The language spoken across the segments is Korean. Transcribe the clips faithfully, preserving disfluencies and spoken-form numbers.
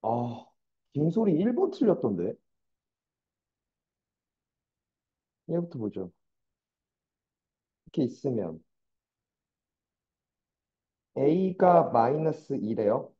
아, 김소리 일 번 틀렸던데. 얘부터 보죠. 이렇게 있으면 A가 마이너스 이래요.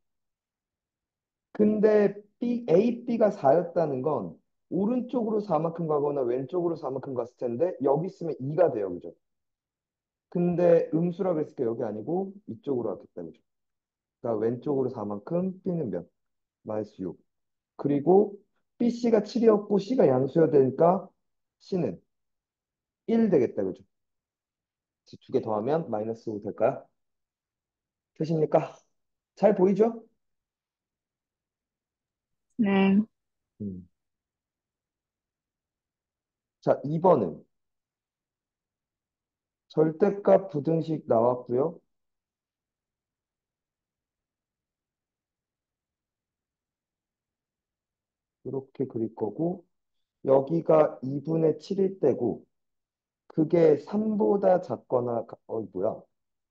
근데 B, A, B가 사였다는 건 오른쪽으로 사만큼 가거나 왼쪽으로 사만큼 갔을 텐데 여기 있으면 이가 돼요. 그죠? 근데 음수라 그랬으니까 여기 아니고 이쪽으로 왔겠다. 그죠? 그러니까 왼쪽으로 사만큼 B는 몇? 마이너스 육. 그리고 B, C가 칠이었고 C가 양수여야 되니까 C는 일 되겠다. 그죠? 두 개 더하면 마이너스 오 될까요? 되십니까? 잘 보이죠? 네. 음. 자, 이 번은 절대값 부등식 나왔고요. 이렇게 그릴 거고 여기가 이분의 칠일 때고 그게 삼보다 작거나 가- 어 뭐야?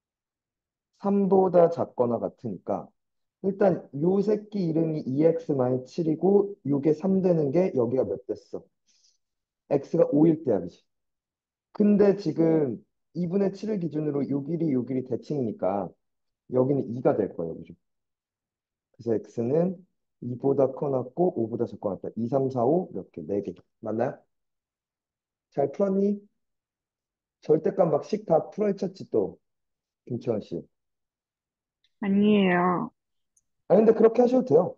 삼보다 작거나 같으니까 일단 요 새끼 이름이 이 엑스 칠이고 요게 삼 되는 게 여기가 몇 됐어? x가 오일 때야, 그지? 근데 지금 이분의 칠을 기준으로 요 길이 요 길이 대칭이니까 여기는 이가 될 거예요, 그죠? 그래서 x는 이보다 커놨고 오보다 작거나 같다. 이, 삼, 사, 오 몇 개? 네 개. 맞나요? 잘 풀었니? 절대값 막식 다 풀어헤쳤지 또, 김치원 씨. 아니에요. 아 근데 그렇게 하셔도 돼요.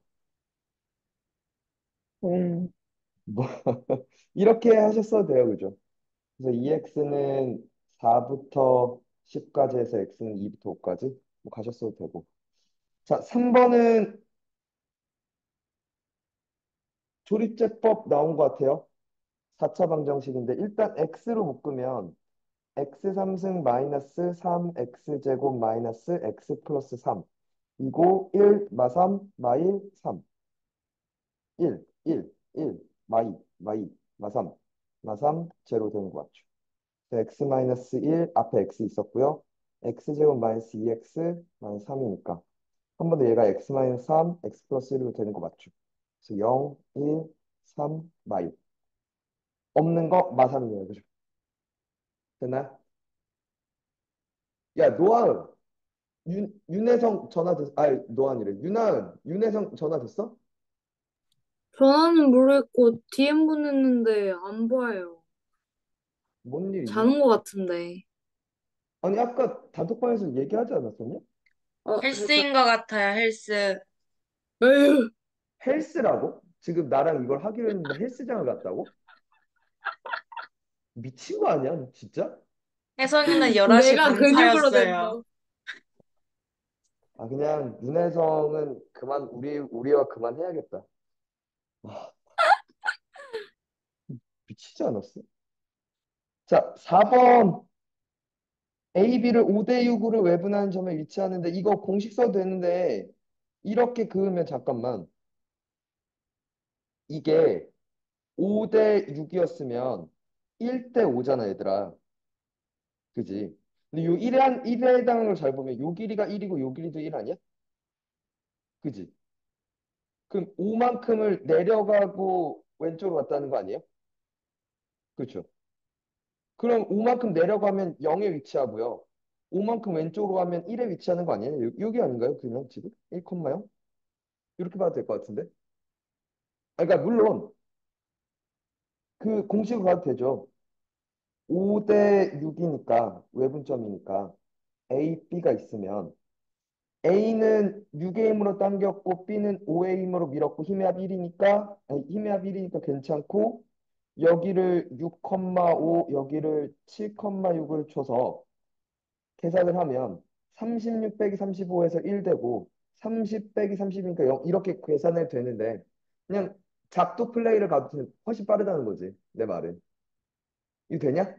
오. 뭐 이렇게 하셨어도 돼요, 그죠? 그래서 이 엑스는 사부터 십까지 해서 x는 이부터 오까지 뭐 가셨어도 되고. 자, 삼 번은 조립제법 나온 것 같아요. 사 차 방정식인데 일단 x로 묶으면 x 삼승 마이너스 삼 x제곱 마이너스 x 플러스 삼 이고 일 마삼 마일 삼 일 일 일 마이 마이 마삼 마삼 제로 되는 거 맞죠? x 마이너스 일 앞에 x 있었고요. x제곱 마이너스 이 엑스 마이너스 삼이니까 한 번 더 얘가 x 마이너스 삼 x 플러스 일로 되는 거 맞죠? 그래서 영, 일, 삼 마이 없는 거 마삼이에요. 그죠? 됐나요? 야, 노아은 윤, 윤혜성 전화 됐, 아니, 노안이래. 윤하은, 윤혜성 전화 됐어? 전화는 모르겠고 디엠 보냈는데 안 봐요. 뭔 일 있나? 자는 것 같은데. 아니, 아까 단톡방에서 얘기하지 않았었냐? 어, 헬스인 것 같아요, 헬스. 에휴. 헬스라고? 지금 나랑 이걸 하기로 했는데 헬스장을 갔다고? 미친 거 아니야, 너 진짜? 혜성이는 열한 시 내가 근육으로 반차였어요. 된다. 아, 그냥 윤혜성은 그만, 우리, 우리와 그만해야겠다. 아, 미치지 않았어? 자, 사 번. A, B를 오 대 육으로 외분하는 점에 위치하는데, 이거 공식 써도 되는데, 이렇게 그으면 잠깐만. 이게 오 대 육이었으면 일 대 오잖아, 얘들아. 그지? 근데 요 일에 한, 일에 해당하는 걸 잘 보면 요 길이가 일이고 요 길이도 일 아니야? 그지? 그럼 오만큼을 내려가고 왼쪽으로 갔다는 거 아니에요? 그렇죠? 그럼 오만큼 내려가면 영에 위치하고요. 오만큼 왼쪽으로 가면 일에 위치하는 거 아니에요? 요- 여기 아닌가요? 그냥 지금? 일, 영? 이렇게 봐도 될 것 같은데? 아, 그러니까 물론 그 공식으로 봐도 되죠. 오 대 육이니까 외분점이니까 A, B가 있으면 A는 육 의 힘으로 당겼고 B는 오 의 힘으로 밀었고 힘의 합 일이니까 아니, 힘의 합 일이니까 괜찮고 여기를 육, 오 여기를 칠, 육을 쳐서 계산을 하면 삼십육 빼기 삼십오에서 일 되고 삼십 빼기 삼십이니까 영 이렇게 계산이 되는데 그냥 작도 플레이를 가도 훨씬 빠르다는 거지 내 말은. 이거 되냐?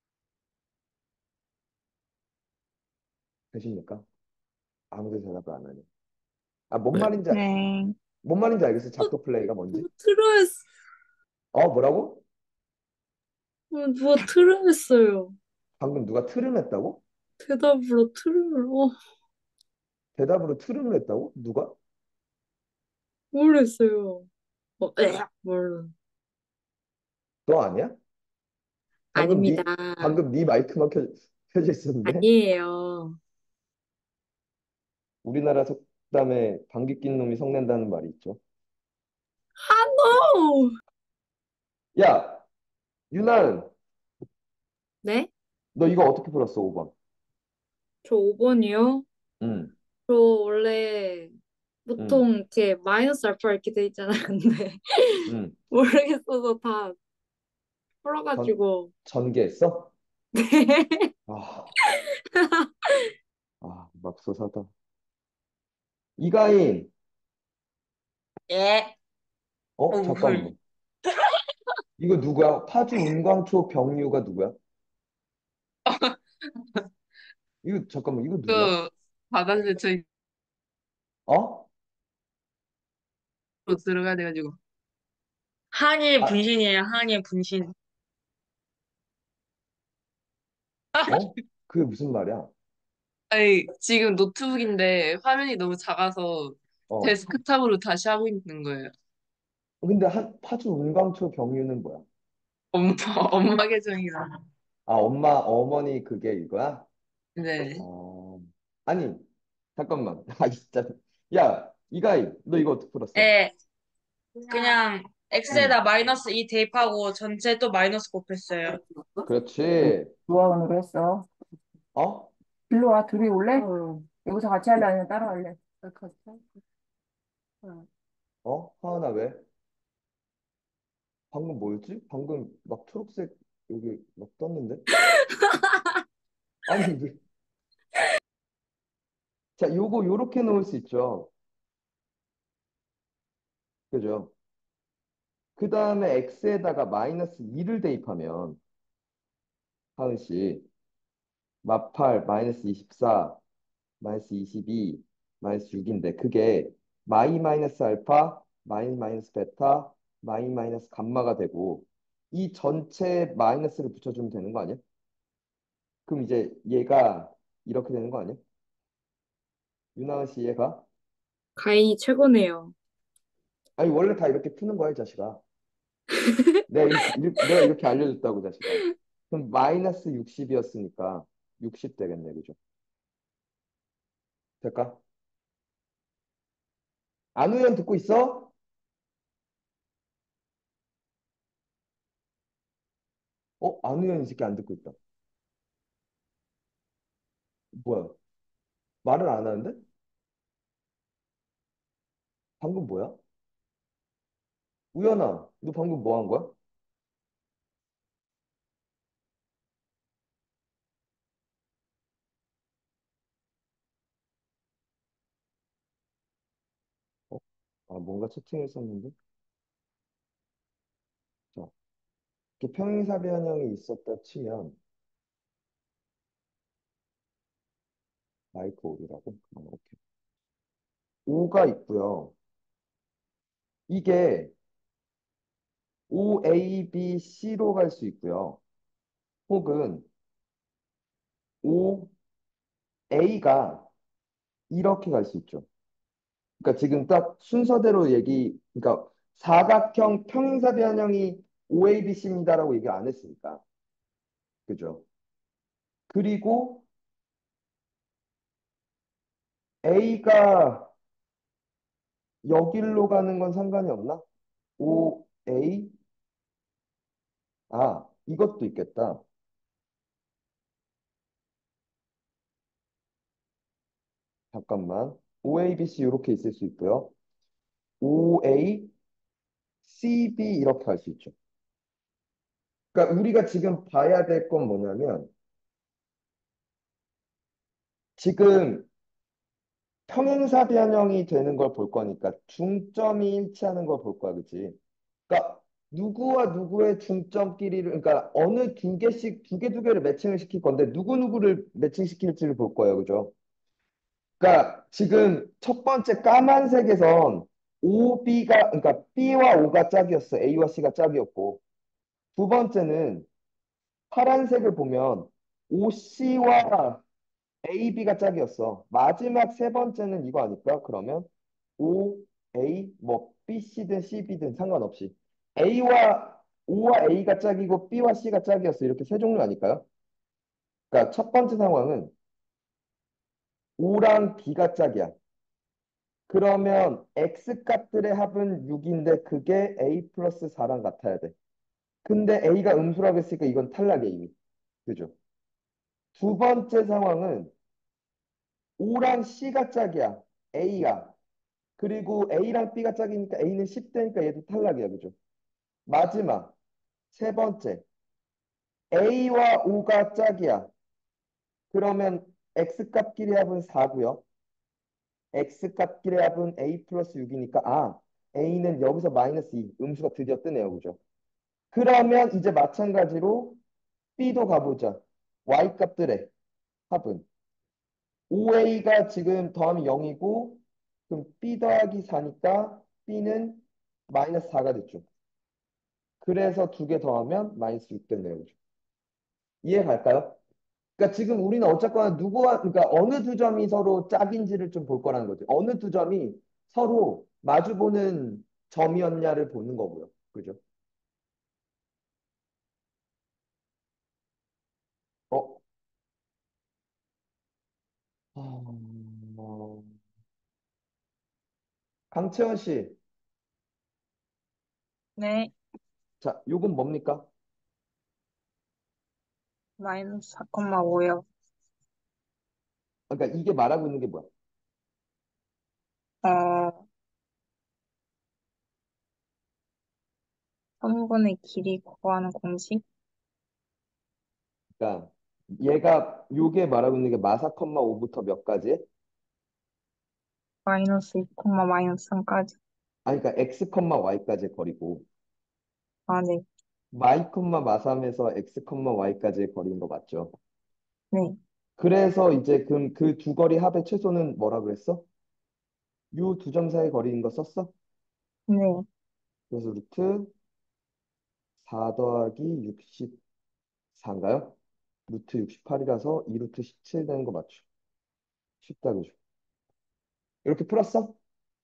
되십니까? 아무도 대답을 안 하네. 아, 뭔 말인지 알- 네. 뭔 말인지 알겠어. 어, 작도 플레이가 뭔지. 누가 트로했어. 어, 뭐라고? 어, 누가 트로했어요. 방금 누가 트름했다고? 대답으로 트름을. 어, 대답으로 트름을 했다고? 누가? 모르겠어요. 어, 에 몰라. 너 아니야? 방금 아닙니다. 네 방금 네 마이크만 켜, 켜져 있었는데. 아니에요. 우리나라 속담에 방귀 낀 놈이 성낸다는 말이 있죠. 노! 야, 유나은, 네? 너 이거 어떻게 풀었어, 오 번? 저 오 번이요? 응, 저 원래 응, 보통 이렇게 마이너스 알파 이렇게 돼 있잖아요. 근데 응. 모르겠어서 다 전, 풀어가지고. 전개했어? 네. 아, 아, 맙소사다. 이가인, 예. 어, 어, 헐. 잠깐만. 이거 누구야? 파주 은광초 병류가 누구야? 이거, 잠깐만, 이거 누구야? 그 바다에서 저희로 어? 들어가야 돼가지고. 항해 아, 분신이에요, 항해 분신. 어? 그게 무슨 말이야? 아니, 지금 노트북인데 화면이 너무 작아서 어. 데스크탑으로 다시 하고 있는 거예요. 근데 한, 파주 은광초 병류는 뭐야? 엄마, 엄마 계정이라. 아, 엄마, 어머니 그게 이거야? 네. 어, 아니, 잠깐만. 아, 진짜. 야, 이가희, 너 이거 어떻게 풀었어? 네, 그냥 응, 엑스에다 마이너스 이 대입하고 전체 또 마이너스 곱했어요. 그렇지. 조합원으로 했어. 어? 일로 와, 둘이 올래? 응. 여기서 같이 할래? 아니면 따로 할래? 같이 할게. 응. 어? 하은아, 왜? 방금 뭐였지? 방금 막 초록색 여기 막 떴는데? 아니, 왜? 자, 요거 요렇게 놓을 수 있죠. 그죠? 그 다음에 x에다가 마이너스 이를 대입하면, 하은 씨, 마팔 마이너스 이십사, 마이너스 이십이, 마이너스 육인데, 그게 마이 마이너스 알파, 마이 마이너스 베타, 마이 마이너스 감마가 되고, 이 전체에 마이너스를 붙여주면 되는 거 아니야? 그럼 이제 얘가 이렇게 되는 거 아니야? 유나은 씨 얘가? 가인이 최고네요. 아니, 원래 다 이렇게 푸는 거야, 이 자식아. 내가 이렇게, 이렇게- 내가 이렇게 알려줬다고, 이 자식아. 그럼 마이너스 육십이었으니까 육십 되겠네, 그죠? 될까? 안우현 듣고 있어? 어? 안우현 이 새끼 안 듣고 있다. 뭐야? 말을 안 하는데? 방금 뭐야? 우연아, 너 방금 뭐 한 거야? 어? 아, 뭔가 채팅했었는데? 자, 이렇게 평행사 변형이 있었다 치면 마이크 오류라고? 어, 오케이. 오가 있고요. 이게 오 에이 비 씨로 갈 수 있고요. 혹은 오 에이가 이렇게 갈 수 있죠. 그러니까 지금 딱 순서대로 얘기, 그러니까 사각형 평행사 변형이 오 에이 비 씨입니다라고 얘기 안 했으니까. 그죠? 그리고 A가 여길로 가는 건 상관이 없나? 오 에이? 아, 이것도 있겠다. 잠깐만. 오 에이 비 씨 이렇게 있을 수 있고요. 오 에이 씨 비 이렇게 할 수 있죠. 그러니까 우리가 지금 봐야 될 건 뭐냐면 지금 평행사 변형이 되는 걸 볼 거니까 중점이 일치하는 걸 볼 거야, 그치? 그러니까 누구와 누구의 중점끼리를 그러니까 어느 두 개씩 두 개 두 개를 매칭을 시킬 건데 누구 누구를 매칭시킬지를 볼 거예요, 그죠? 그러니까 지금 첫 번째 까만색에선 오 비가 그러니까 B와 O가 짝이었어. A와 C가 짝이었고 두 번째는 파란색을 보면 오 씨와 에이 비가 짝이었어. 마지막 세 번째는 이거 아닐까? 그러면 O A, 뭐 B, C든 C, B든 상관없이 A와 O와 A가 짝이고 B와 C가 짝이었어. 이렇게 세 종류 아닐까요? 그러니까 첫 번째 상황은 O랑 B가 짝이야. 그러면 X 값들의 합은 육인데 그게 A 플러스 사랑 같아야 돼. 근데 A가 음수라고 했으니까 이건 탈락이야, 이미. 그죠? 두 번째 상황은 O랑 C가 짝이야. A야. 그리고 A랑 B가 짝이니까 A는 십 대니까 얘도 탈락이야. 그죠? 마지막, 세 번째. A와 O가 짝이야. 그러면 X값끼리 합은 사고요. X값끼리 합은 A 플러스 육이니까 아, A는 여기서 마이너스 이, 음수가 드디어 뜨네요. 그죠? 그러면 이제 마찬가지로 B도 가보자. Y값들의 합은 오에이가 지금 더하면 영이고 그럼 B 더하기 사니까 B는 마이너스 사가 됐죠. 그래서 두 개 더하면 마이너스 육 됐네요. 그죠? 이해 갈까요? 그러니까 지금 우리는 어쨌거나 누구와 그러니까 어느 두 점이 서로 짝인지를 좀 볼 거라는 거죠. 어느 두 점이 서로 마주보는 점이었냐를 보는 거고요. 그죠? 어, 어, 강채원 씨, 네, 자, 요건 뭡니까? 마이너스 사 콤마 오요. 그러니까 이게 말하고 있는 게 뭐야? 어, 선분의 길이 구하는 공식? 그러니까 얘가 요게 말하고 있는 게 마사 컴마 오부터 몇 가지? 마이너스 이 콤마 마이너스 삼까지. 아니 그러니까 x 컴마 y까지의 거리고 아, 네, y 컴마 마삼에서 x 컴마 y까지의 거리인 거 맞죠? 네, 그래서 이제 그럼 그 두 거리 합의 최소는 뭐라 그랬어? 요 두 점 사이 거리인 거 썼어? 네, 그래서 루트 사 더하기 육십사인가요? 루트 육십팔이라서 이 루트 십칠 되는 거 맞죠? 쉽다 그죠? 이렇게 풀었어?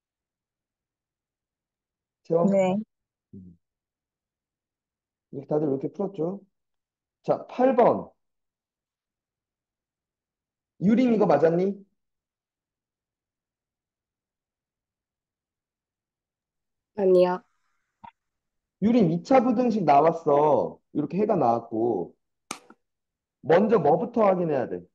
채워? 네, 음. 이렇게 다들 이렇게 풀었죠? 자, 팔 번. 유림 이거 맞았니? 아니야. 유림 이 차 부등식 나왔어. 이렇게 해가 나왔고. 먼저 뭐부터 확인해야 돼?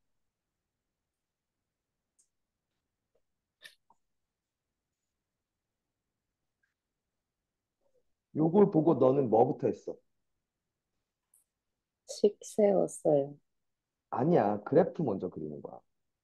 요걸 보고 너는 뭐부터 했어? 식 세웠어요. 아니야. 그래프 먼저 그리는 거야.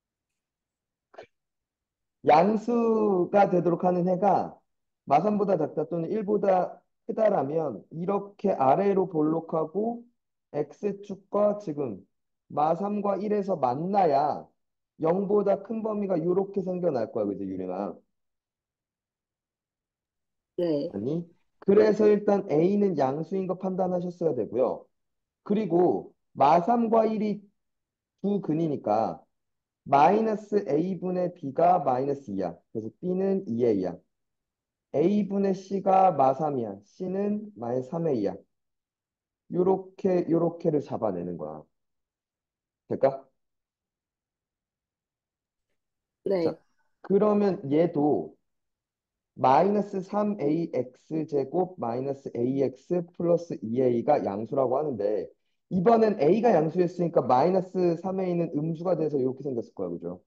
양수가 되도록 하는 해가 마삼보다 작다 또는 일보다 크다라면 이렇게 아래로 볼록하고 x축과 지금 마삼과 일에서 만나야 영보다 큰 범위가 이렇게 생겨날 거야. 그지, 유림아? 네, 아니? 그래서 일단 A는 양수인 거 판단하셨어야 되고요. 그리고 마삼과 일이 두 근이니까 마이너스 A분의 B가 마이너스 이야. 그래서 B는 이 에이야. A분의 C가 마삼이야. C는 마이너스 삼 에이야. 요렇게 요렇게를 잡아내는 거야. 될까? 자, 네, 그러면 얘도 마이너스 삼 에이엑스 제곱 마이너스 에이엑스 플러스 이 에이가 양수라고 하는데 이번엔 A가 양수였으니까 마이너스 삼 에이는 음수가 돼서 이렇게 생겼을 거야. 그죠?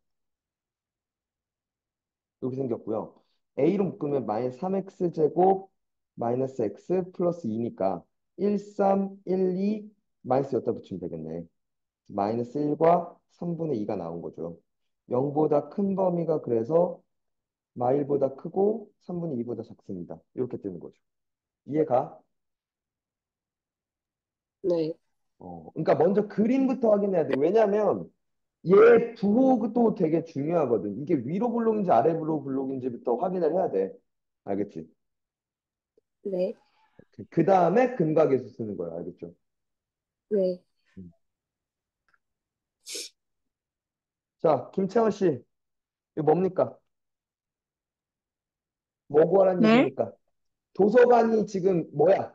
이렇게 생겼고요. A로 묶으면 마이너스 삼 엑스 제곱 마이너스 X 플러스 이니까 일, 삼, 일, 이 마이너스 여기다 붙이면 되겠네. 마이너스 일과 삼분의 이가 나온 거죠. 영보다 큰 범위가 그래서 마일보다 크고 삼분의 이보다 작습니다. 이렇게 뜨는 거죠. 이해가? 네, 어, 그러니까 먼저 그림부터 확인해야 돼. 왜냐면 얘 부호도 되게 중요하거든. 이게 위로 블록인지 아래로 블록인지부터 확인을 해야 돼. 알겠지? 네, 그 다음에 근각에서 쓰는 거야. 알겠죠? 네. 음. 자, 김채원 씨, 이거 뭡니까? 뭐 구하라는 네? 얘기입니까? 도서관이 지금 뭐야?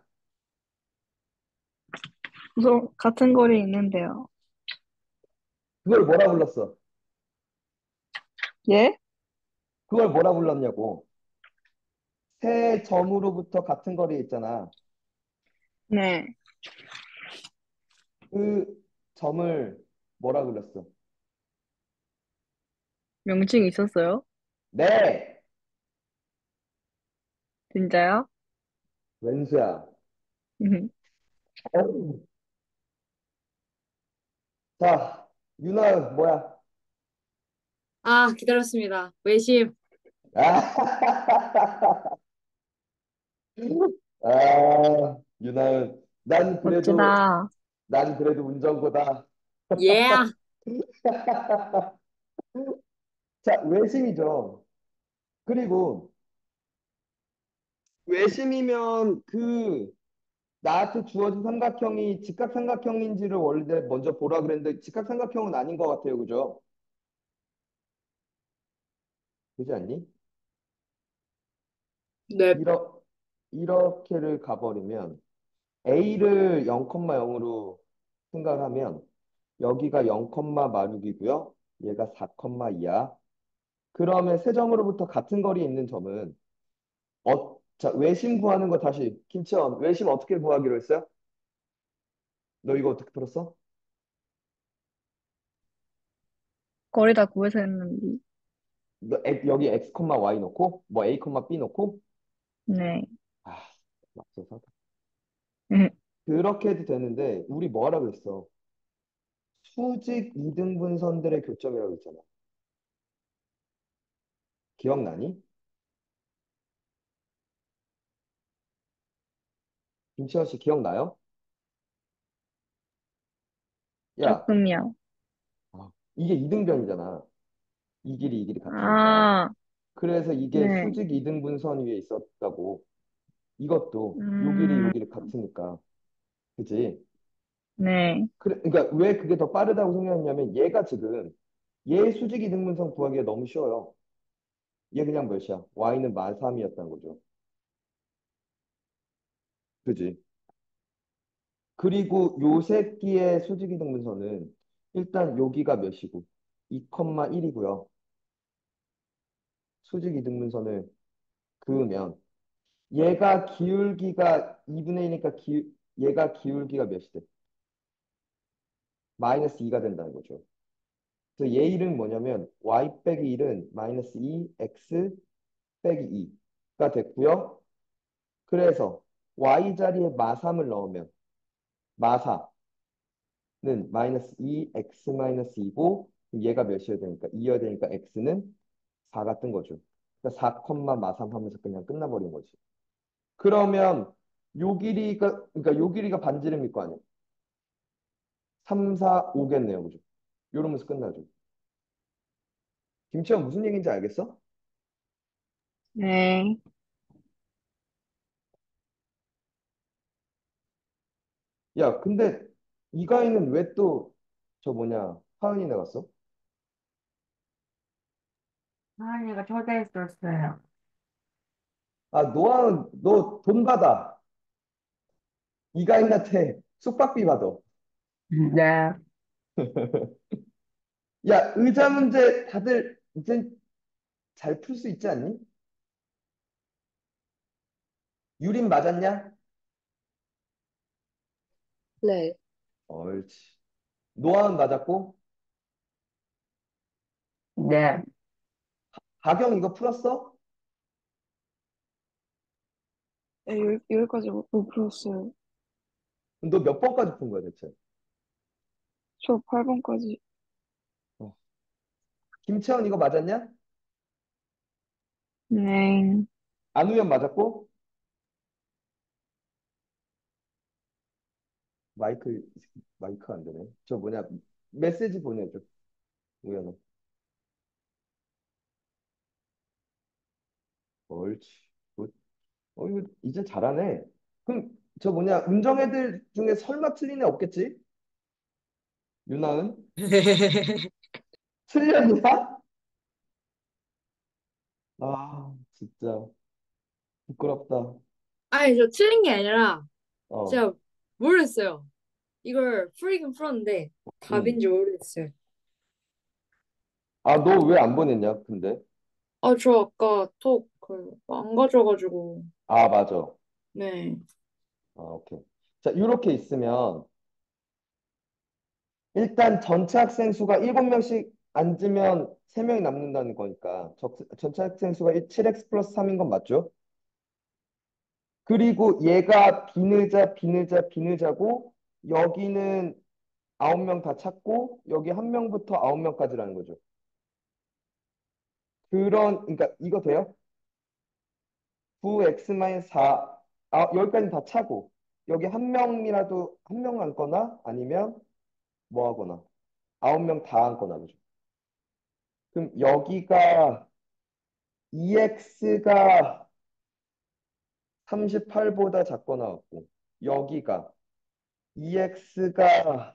우선 같은 거리 있는데요. 그걸 뭐라 불렀어? 예? 그걸 뭐라 불렀냐고. 세 점으로부터 같은 거리에 있잖아. 네. 그 점을 뭐라 불렀어? 명칭 있었어요? 네! 진짜요? 왼수야. 어우. 자, 유나 뭐야? 아, 기다렸습니다. 외심. 아, 아, 유나은. 난 그래도, 멋지다. 난 그래도 운전고다. 예. 자, 외심이죠. 그리고 외심이면 그 나한테 주어진 삼각형이 직각삼각형인지를 원래 먼저 보라 그랬는데 직각삼각형은 아닌 것 같아요. 그죠? 그지 않니? 네. 이러, 이렇게를 가버리면 A를 영, 영으로 생각을 하면 여기가 영, 육이고요. 얘가 사, 이야. 그러면 세 점으로부터 같은 거리에 있는 점은 어, 자, 외심 구하는 거 다시 김치원 외심 어떻게 구하기로 했어요? 너 이거 어떻게 풀었어? 거리 다 구해서 했는데. 너 엑- 여기 x, y 놓고 뭐 a, b 놓고 네. 아, 맞춰서 음, 그렇게 해도 되는데 우리 뭐 하라 그랬어? 수직 이등분선들의 교점이라고 했잖아. 기억나니? 김치원 씨 기억나요? 야, 조금요. 아, 이게 이등변이잖아. 이 길이 이 길이 같으니까. 아, 그래서 이게 네. 수직 이등분선 위에 있었다고. 이것도 요 길이 요 음, 길이 같으니까. 그지? 네. 그래, 그러니까 왜 그게 더 빠르다고 생각했냐면 얘가 지금 얘 수직 이등분선 구하기가 너무 쉬워요. 얘 그냥 몇이야? y는 만 삼이었다는 거죠. 그지? 그리고 요 새끼의 수직 이등분선은 일단 여기가 몇이고 이, 일이고요. 수직 이등분선을 그으면 얘가 기울기가 이분의 일이니까 기, 얘가 기울기가 몇이 돼? 마이너스 이가 된다는 거죠. 그래서 얘 일은 뭐냐면 y 빼기 일은 마이너스 이, x 빼기 이가 됐고요. 그래서 y 자리에 마삼을 넣으면 마사는 마이너스 이, x 마이너스 이고 얘가 몇이어야 되니까 이여야 되니까 x는 사가 뜬 거죠. 그러니까 사, 마삼 하면서 그냥 끝나버린 거지. 그러면 요 길이가 그러니까 요 길이가 반지름일 거 아니에요. 삼, 사, 오겠네요. 그죠? 이러면서 끝나죠. 김치현 무슨 얘기인지 알겠어? 네. 야, 근데 이가인은 왜 또 저 뭐냐 하은이네 갔어? 하은이가 초대했었어요. 아, 노아은 너 돈 받아. 이가인한테 숙박비 받아. 네. 야, 의자 문제 다들 이제 잘 풀 수 있지 않니? 유린 맞았냐? 네. 옳지. 노아은 맞았고 네. 가경 이거 풀었어? 네, 여기, 여기까지 못, 못 풀었어요. 너 몇 번까지 푼 거야 대체? 저 팔 번까지. 어. 김채원 이거 맞았냐? 네. 안우현 맞았고 마이크 마이크 안 되네. 저 뭐냐 메시지 보내줘. 우현아. 옳지. 굿. 어 이거 이제 잘하네. 그럼 저 뭐냐 운정 애들 중에 설마 틀린 애 없겠지? 유나은? 틀렸냐? 아 진짜. 부끄럽다. 아니, 저 틀린 게 아니라 어, 제가 모르겠어요. 이걸 풀이긴 풀었는데 응. 답인지 모르겠어요. 아, 너 왜 안 보냈냐, 근데? 아, 저 아까 톡, 그, 안 가져가지고. 아, 맞아. 네. 아, 오케이. 자, 이렇게 있으면 일단 전체 학생 수가 일곱 명씩 앉으면 세 명이 남는다는 거니까 적- 전체 학생 수가 칠 엑스 플러스 삼인 건 맞죠? 그리고 얘가 비늘자, 비늘자, 비늘자고 여기는 아홉 명 다 찾고 여기 한 명부터 아홉 명까지라는 거죠. 그런 그러니까 이거 돼요? 구 엑스 사 아, 여기까지 다 차고 여기 한 명이라도 한 명 앉거나 아니면 뭐 하거나 아홉 명 다 앉거나 그죠? 그럼 여기가 이엑스가 삼십팔보다 작거나 같고 여기가 이엑스가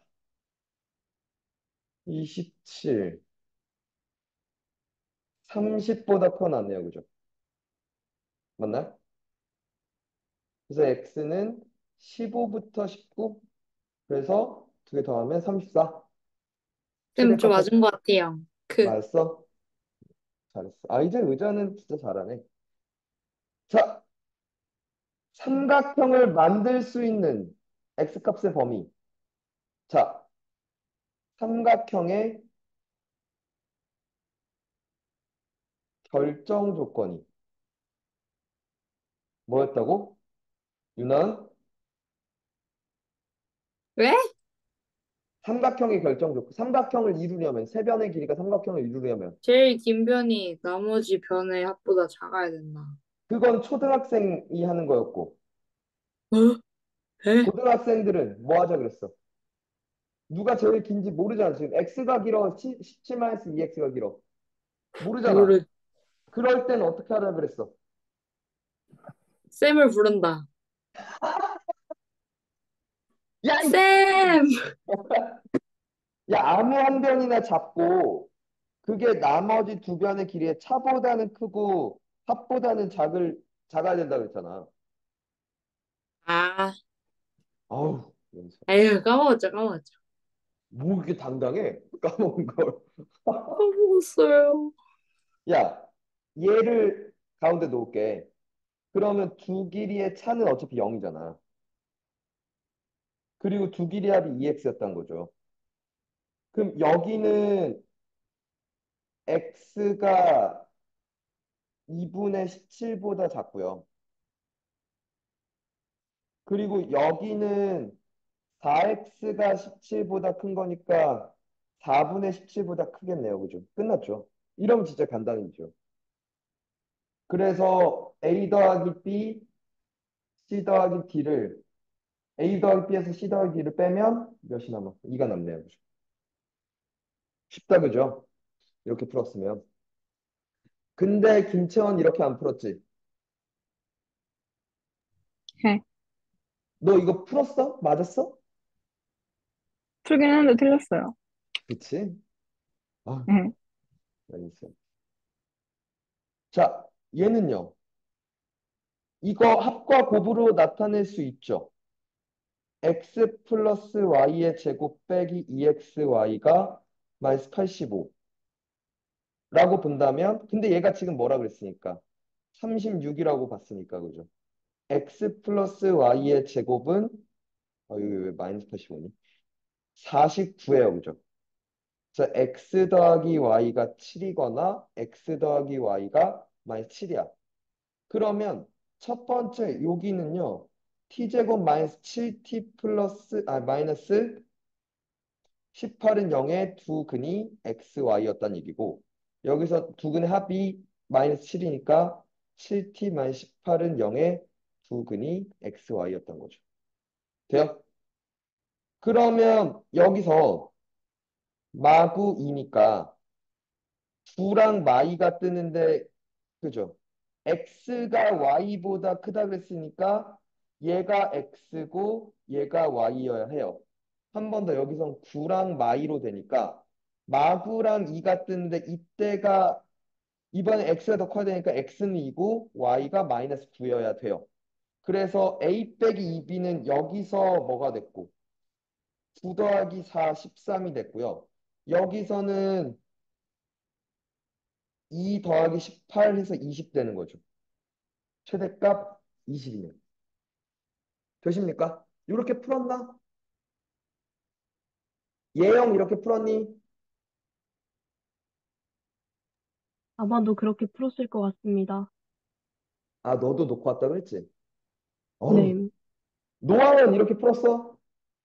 이십칠, 삼십보다 크거나 같네요. 그죠? 맞나요? 그래서 x는 십오부터 십구 그래서 두 개 더하면 삼십사. 쌤, 좀 최대값 맞은 것 같아요. 그, 맞았어? 잘했어. 아 이제 의자는 진짜 잘하네. 자, 삼각형을 만들 수 있는 x값의 범위. 자, 삼각형의 결정 조건이 뭐였다고? 유난? 왜? 삼각형의 결정 조건. 삼각형을 이루려면 세 변의 길이가 삼각형을 이루려면 제일 긴 변이 나머지 변의 합보다 작아야 된다. 그건 초등학생이 하는 거였고 어? 에? 고등학생들은 뭐 하자 그랬어? 누가 제일 긴지 모르잖아. 지금 x가 길어, 십칠 이 x가 길어. 모르잖아. 모르, 그럴 때는 어떻게 하라 그랬어? 쌤을 부른다. 야, 이, 쌤! 야, 아무 한 변이나 잡고 그게 나머지 두 변의 길이의 차보다는 크고 합보다는 작을 작아야 된다 그랬잖아. 아, 아우, 연습. 에휴, 까먹었죠, 까먹었죠. 뭐 이렇게 당당해? 까먹은 걸. 까먹었어요. 야, 얘를 가운데 놓을게. 그러면 두 길이의 차는 어차피 영이잖아. 그리고 두 길이 합이 이 엑스였던 거죠. 그럼 여기는 x가 이분의 십칠보다 작고요. 그리고 여기는 사 엑스가 십칠보다 큰 거니까 사분의 십칠보다 크겠네요. 그죠? 끝났죠? 이러면 진짜 간단이죠. 그래서 a 더하기 b, c 더하기 d를 a 더하기 b에서 c 더하기 d를 빼면 몇이 남아? 이가 남네요. 그죠? 쉽다, 그죠? 이렇게 풀었으면. 근데 김채원 이렇게 안 풀었지? 네. 너 이거 풀었어? 맞았어? 풀긴 했는데 틀렸어요. 그치? 아, 네. 알겠어요. 자, 얘는요. 이거 합과 곱으로 나타낼 수 있죠. x 플러스 y의 제곱 빼기 이 엑스 와이가 마이너스 팔십오 라고 본다면 근데 얘가 지금 뭐라 그랬으니까 삼십육이라고 봤으니까 그죠? x 플러스 y의 제곱은 어, 여기 왜 마이너스 팔십오니? 사십구예요. 그죠? 그래서 x 더하기 y가 칠이거나 x 더하기 y가 마이너스 칠이야. 그러면 첫 번째 여기는요. t제곱 마이너스 칠 티 플러스 아 마이너스 십팔은 영의 두 근이 엑스 와이였다는 얘기고 여기서 두 근의 합이 마이너스 칠이니까 칠 티 마이너스 십팔은 영의 두 근이 엑스 와이였던 거죠. 돼요? 그러면 여기서 마구 이니까 구랑 마이가 뜨는데 그죠? x가 y보다 크다 그랬으니까 얘가 x고 얘가 y여야 해요. 한 번 더 여기선 구랑 마이로 되니까 마구랑 이가 뜨는데 이때가 이번에 x가 더 커야 되니까 x는 이고 y가 마이너스 구여야 돼요. 그래서 a 빼기 이 b는 여기서 뭐가 됐고 구 더하기 사, 십삼이 됐고요. 여기서는 이 더하기 십팔 해서 이십 되는 거죠. 최대값 이십이네요. 되십니까? 이렇게 풀었나? 예형 이렇게 풀었니? 아마도 그렇게 풀었을 것 같습니다. 아, 너도 놓고 왔다 그랬지? 어우, 네. 노아는 이렇게 풀었어?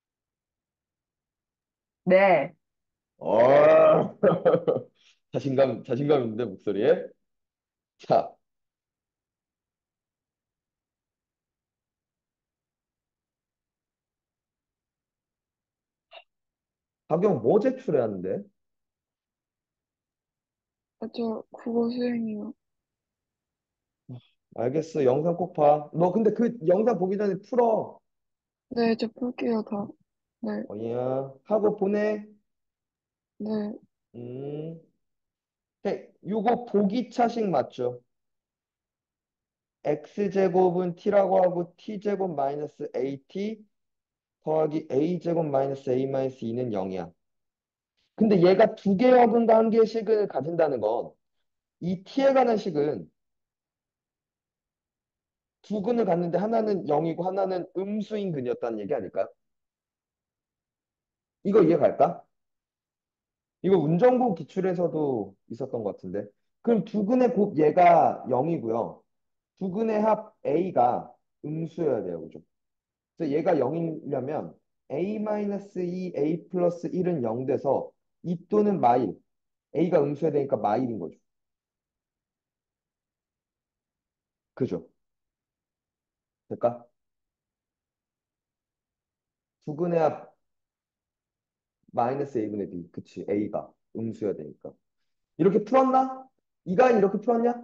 네. 어, 자신감, 자신감 있는데, 목소리에. 자, 박영 뭐 제출해야 하는데? 아, 저 국어 수행이요. 알겠어. 영상 꼭 봐. 너 근데 그 영상 보기 전에 풀어. 네, 저 풀게요, 다. 네, 어이야. 하고 보내. 네, 음. 네, 요거 보기차식 맞죠? x제곱은 t라고 하고 t제곱 마이너스 at 더하기 a제곱 마이너스 a 마이너스 이는 영이야. 근데 얘가 두 개의 합은과 한 개의 식을 가진다는 건 이 t에 관한 식은 두 근을 갖는데 하나는 영이고 하나는 음수인 근이었다는 얘기 아닐까요? 이거 이해 갈까? 이거 운전고 기출에서도 있었던 것 같은데. 그럼 두 근의 곱 얘가 영이고요. 두 근의 합 a가 음수여야 돼요. 그죠? 그래서 얘가 영이려면 a-이, a 플러스 일은 영 돼서 이 또는 마일. a가 음수여야 되니까 마일인 거죠. 그죠? 될까? 두 근의 합 마이너스 a분의 b. 그치? a가 음수여야 되니까. 이렇게 풀었나? 이가인 이렇게 풀었냐?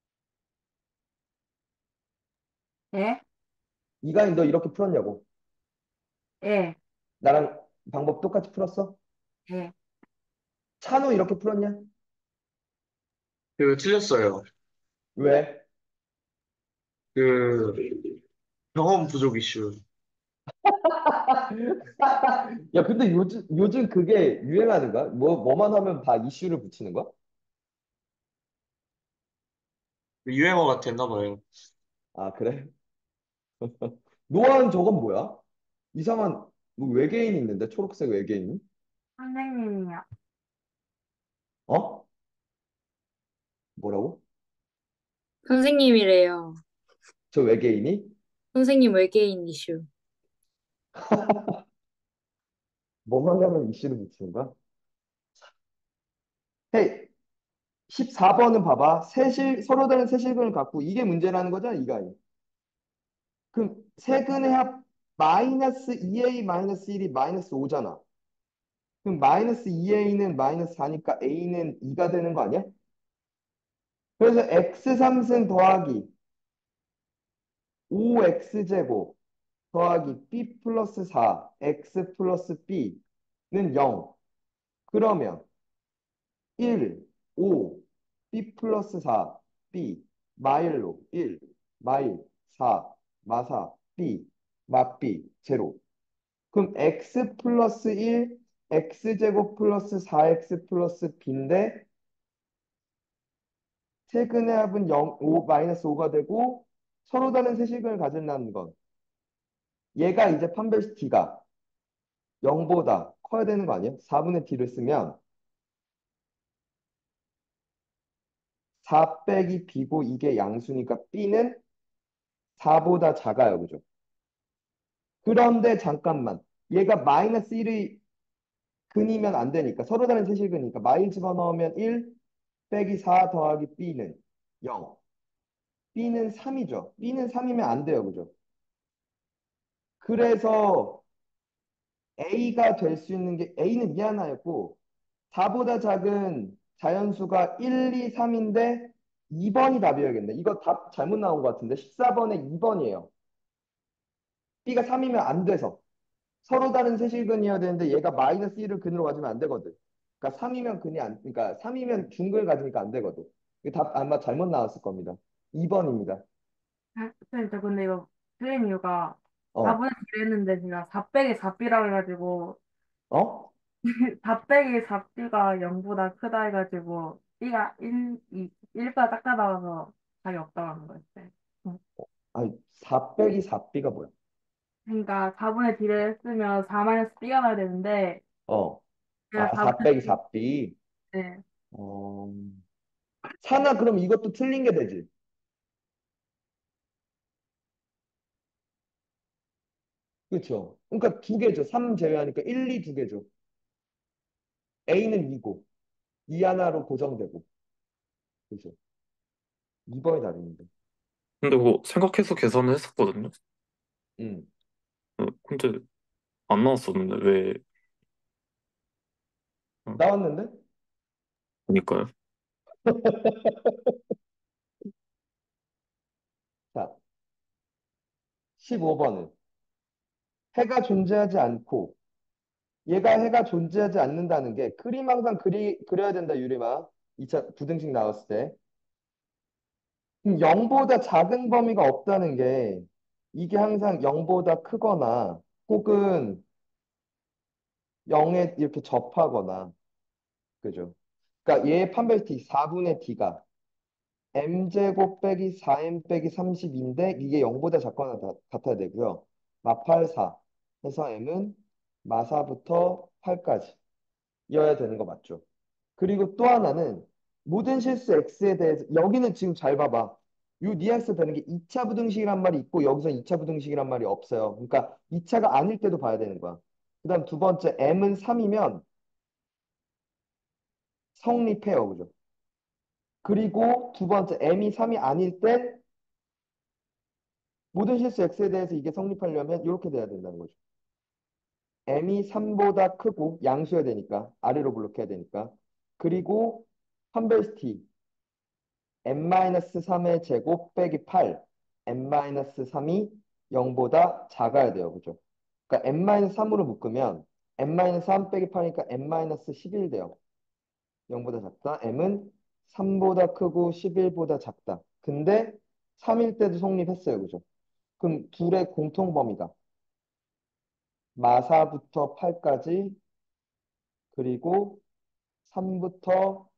예? 이가인 너 이렇게 풀었냐고. 예. 나랑 방법 똑같이 풀었어? 예. 찬우 이렇게 풀었냐? 그, 틀렸어요. 왜? 그, 경험 부족 이슈. 야, 근데 요즘, 요즘 그게 유행하는가? 뭐, 뭐만 하면 다 이슈를 붙이는 거야? 유행어가 됐나 봐요. 아, 그래? 노안 저건 뭐야? 이상한, 뭐 외계인 있는데? 초록색 외계인? 선생님이요. 어? 뭐라고? 선생님이래요. 저 외계인이? 선생님 외계인 이슈. 뭐만 하면 이슈를 붙이는 거야? 헤이, 십사 번은 봐봐. 세실, 서로 다른 세실근을 갖고 이게 문제라는 거잖아, 이가. 그럼 세근의 합 마이너스 이 에이 마이너스 일이 마이너스 오잖아. 그럼 마이너스 이 에이는 마이너스 사니까 a는 이가 되는 거 아니야? 그래서 엑스 삼승 더하기 오 엑스제곱 더하기 b 플러스 사 x 플러스 b는 영. 그러면 일, 오, b 플러스 사, b 마일로 일, 마일, 사, 마사, b, 마b, 제로. 그럼 x 플러스 일, x제곱 플러스 사 엑스 플러스 b인데 세근의 합은 영, 오, 마이너스 오가 되고 서로 다른 세실근을 가진다는 건 얘가 이제 판별식 t가 영보다 커야 되는 거 아니야? 사분의 t를 쓰면 사 빼기 b고 이게 양수니까 b는 사보다 작아요. 그죠? 그런데 잠깐만 얘가 마이너스 일의 근이면 안 되니까 서로 다른 세실근이니까 마일 집어넣으면 일 빼기 사 더하기 b는 영. b는 삼이죠. b는 삼이면 안 돼요. 그죠? 그래서 a가 될 수 있는 게 a는 이 하나였고 사보다 작은 자연수가 일, 이, 삼인데 이 번이 답이어야겠네. 이거 답 잘못 나온 것 같은데 십사 번에 이 번이에요. b가 삼이면 안 돼서 서로 다른 세실근이어야 되는데 얘가 마이너스 일을 근으로 가지면 안 되거든. 그러니까 삼이면 근이 안, 그러니까 삼이면 중근을 가지니까 안 되거든. 이게 답 아마 잘못 나왔을 겁니다. 이 번입니다. 아, 선생님, 저 근데 이거 틀린 이유가 어, 사분의 일 했는데 제가 사 빼기 사 B라고 해가지고 어? 사 빼기 사 B가 영보다 크다 해가지고 B가 일, 이, 일보다 작다 나와서 답이 없다고 하는 거였어요. 응. 아니, 사 빼기 사 B가 뭐야? 그러니까 사분의 D를 했으면 사 마이너스 B가 나야 되는데 어. 제가 아, 사 사분의 빼기 D, 사 B. 네. 어, 사나 그럼 이것도 틀린 게 되지. 그렇죠? 그러니까 두 개죠. 삼 제외하니까 일, 이 두 개죠. A는 이고, 이 하나로 고정되고. 그죠? 이 번이 답입니다. 근데 그거 생각해서 계산을 했었거든요. 음. 어, 근데 안 나왔었는데 왜? 어, 나왔는데? 그러니까요. 자, 십오 번은 해가 존재하지 않고 얘가 해가 존재하지 않는다는 게 그림 항상 그리, 그려야 된다, 유리마. 이 차 부등식 나왔을 때. 그럼 영보다 작은 범위가 없다는 게 이게 항상 영보다 크거나 혹은 영에 이렇게 접하거나 그죠? 그러니까 얘의 판별식 사분의 D가 m제곱 빼기 사 엠 빼기 삼십인데 이게 영보다 작거나 다- 같아야 되고요. 마팔 사 해서 m은 마사부터 팔까지 이어야 되는 거 맞죠? 그리고 또 하나는 모든 실수 x에 대해서 여기는 지금 잘 봐봐. 요 니앙스 되는 게 이 차 부등식이란 말이 있고 여기서 이 차 부등식이란 말이 없어요. 그러니까 이 차가 아닐 때도 봐야 되는 거야. 그다음 두 번째 m은 삼이면 성립해요. 그죠? 그리고 두 번째 m이 삼이 아닐 때 모든 실수 x에 대해서 이게 성립하려면 이렇게 돼야 된다는 거죠. m이 삼보다 크고 양수여야 되니까 아래로 블록해야 되니까 그리고 판별식 n-삼의 제곱 빼기 팔 n-삼이 영보다 작아야 돼요. 그죠? 그러니까 n-삼으로 묶으면 n-삼 빼기 팔이니까 n-십일 돼요. 영보다 작다. m은 삼보다 크고 십일보다 작다. 근데 삼일 때도 성립했어요. 그죠? 그럼 둘의 공통 범위가 마사부터 팔까지 그리고 삼부터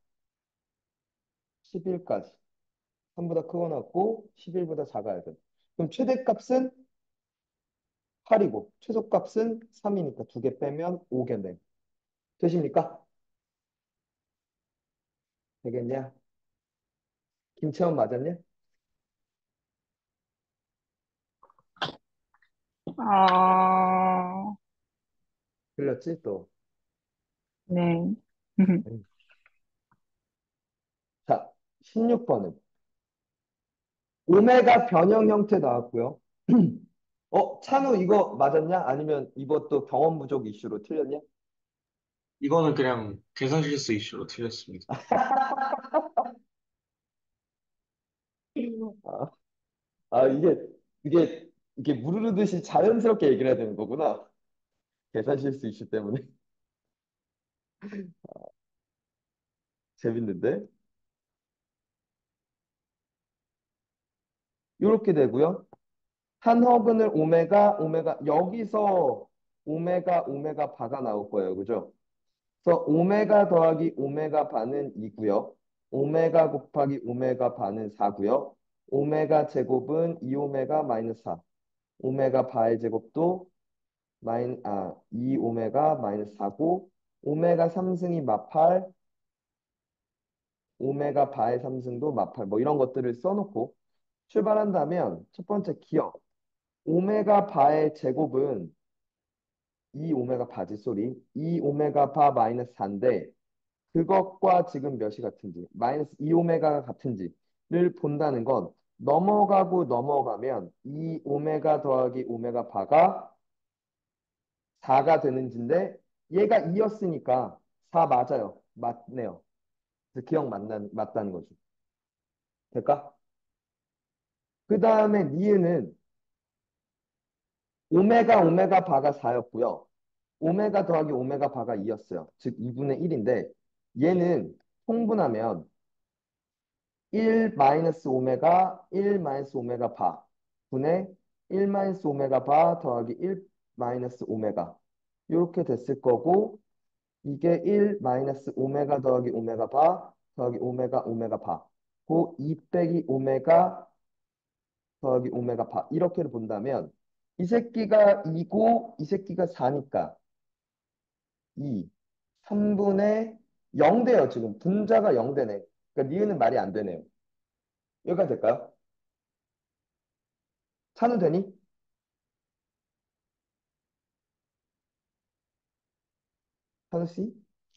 십일까지. 삼보다 크거나 같고 십일보다 작아야 돼. 그럼 최대값은 팔이고 최소값은 삼이니까 두 개 빼면 오겠네. 되십니까? 되겠냐? 김채원 맞았냐? 아, 틀렸지 또. 네. 음. 자, 십육 번은 오메가 변형 형태 나왔고요. 어, 찬우 이거 맞았냐? 아니면 이것도 경험 부족 이슈로 틀렸냐? 이거는 그냥 계산 실수 이슈로 틀렸습니다. 아, 아 이게 이게 이게 무르르듯이 자연스럽게 얘기를 해야 되는 거구나. 계산 실수 이슈 때문에. 재밌는데? 이렇게 되고요. 한 허근을 오메가, 오메가, 여기서 오메가, 오메가 바가 나올 거예요. 그죠? 그래서 오메가 더하기 오메가 바는 이고요. 오메가 곱하기 오메가 바는 사고요. 오메가 제곱은 이 오메가 마이너스 사. 오메가 바의 제곱도 마이, 아, 이 오메가 마이너스 사고 오메가 삼승이 마팔, 오메가 바의 삼승도 마팔 뭐 이런 것들을 써놓고 출발한다면 첫 번째 기억. 오메가 바의 제곱은 이 오메가 바지 소리. 이 오메가 바 마이너스 사인데 그것과 지금 몇이 같은지 마이너스 이 오메가가 같은지를 본다는 건 넘어가고 넘어가면 이 오메가 더하기 오메가 바가 사가 되는지인데 얘가 이였으니까 사 맞아요. 맞네요. 그래서 기억 맞는, 맞다는 거죠. 될까? 그 다음에 니은은 오메가 오메가 바가 사였고요. 오메가 더하기 오메가 바가 이였어요. 즉 이분의 일인데 얘는 통분하면 일 마이너스 오메가 일 마이너스 오메가 바 분의 일 마이너스 오메가 바 더하기 일 마이너스 오메가 이렇게 됐을 거고 이게 일 마이너스 오메가 더하기 오메가 바 더하기 오메가 오메가 바 고 이 빼기 오메가 더하기 오메가 바 이렇게를 본다면 이 새끼가 이고 이 새끼가 사니까 이 삼분의 영 돼요. 지금 분자가 영 되네. 그러니까 니은은 말이 안 되네요. 여기까지 될까요? 찬우 되니? 찬우 씨?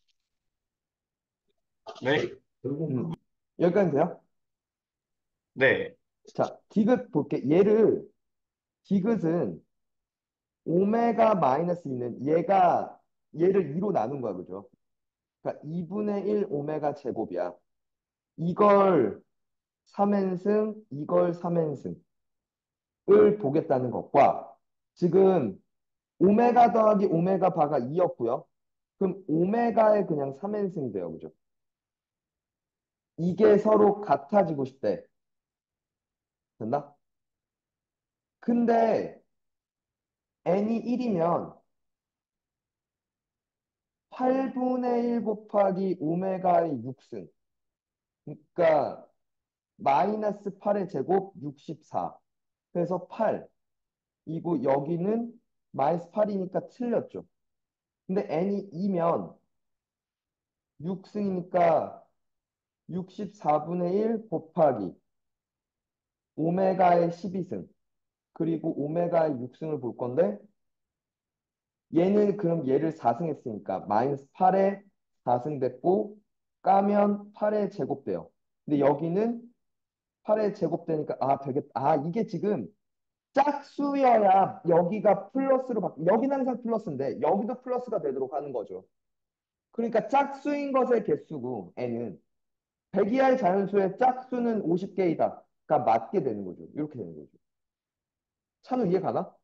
네? 음. 여기까지 돼요? 네. 자, 디귿 볼게. 얘를 디귿은 오메가 마이너스 있는 얘가 얘를 이로 나눈 거야. 그죠? 그러니까 이분의 일 오메가 제곱이야. 이걸 삼 인승, 이걸 삼 인승을 보겠다는 것과 지금 오메가 더하기 오메가 바가 이였고요. 그럼 오메가에 그냥 삼 인승 돼요. 그죠? 이게 서로 같아지고 싶대. 됐나? 근데 n이 일이면 팔분의 일 곱하기 오메가의 육승. 그러니까 마이너스 팔의 제곱 육십사. 그래서 팔. 이고 여기는 마이너스 팔이니까 틀렸죠. 근데 n이 이면 육승이니까 육십사분의 일 곱하기 오메가의 십이승. 그리고 오메가의 육승을 볼 건데 얘는 그럼 얘를 사승 했으니까 마이너스 팔에 사승 됐고 까면 팔의 제곱 돼요. 근데 여기는 팔의 제곱 되니까 아 되겠다. 아 이게 지금 짝수여야 여기가 플러스로 바 여기는 항상 플러스인데 여기도 플러스가 되도록 하는 거죠. 그러니까 짝수인 것의 개수고 n은 백 이하의 자연수의 짝수는 오십 개이다. 가 맞게 되는 거죠. 이렇게 되는 거죠. 찬우 이해 가나?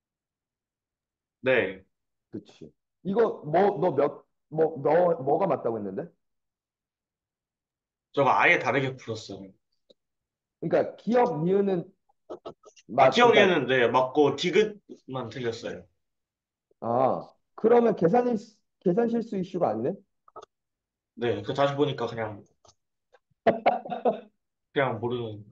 네. 그치. 이거 뭐 너 몇 뭐 너 뭐가 맞다고 했는데? 저가 아예 다르게 풀었어요. 그러니까 기억 니은은 아, 맞 그러니까 기억에는 네, 맞고 디귿만 틀렸어요. 아 그러면 계산일 수- 계산 실수 이슈가 아니네? 네. 그 다시 보니까 그냥, 그냥 모르는.